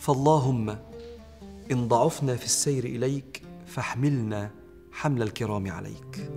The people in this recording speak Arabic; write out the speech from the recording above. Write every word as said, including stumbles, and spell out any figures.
فاللهم إن ضعفنا في السير إليك فاحملنا حمل الكرام عليك.